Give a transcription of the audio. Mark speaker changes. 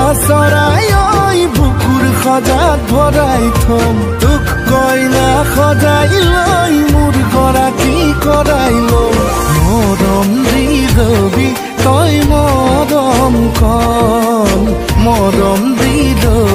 Speaker 1: চৰাই ঐ বুকুৰ সজাত ভৰাই থম তোক কইনা সজাই লৈ মোৰ গৰাকী কৰাই লম মৰম দি লবি তই মৰম কম মৰম দি